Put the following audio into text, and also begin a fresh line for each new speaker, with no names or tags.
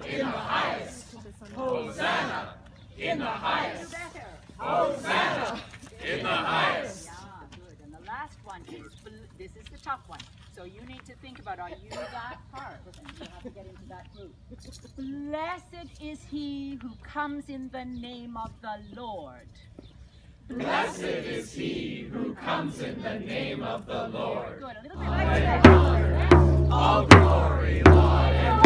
in the highest. Hosanna in the highest.
Hosanna
in the highest.
Yeah, good. And the last one is, this is the tough one. So you need to think about, are you that part? Listen, you have to get into that group. Blessed is he who comes in the name of the Lord.
Blessed is he who comes in the name of the Lord.
Good, a little bit like that.
All glory, laud, and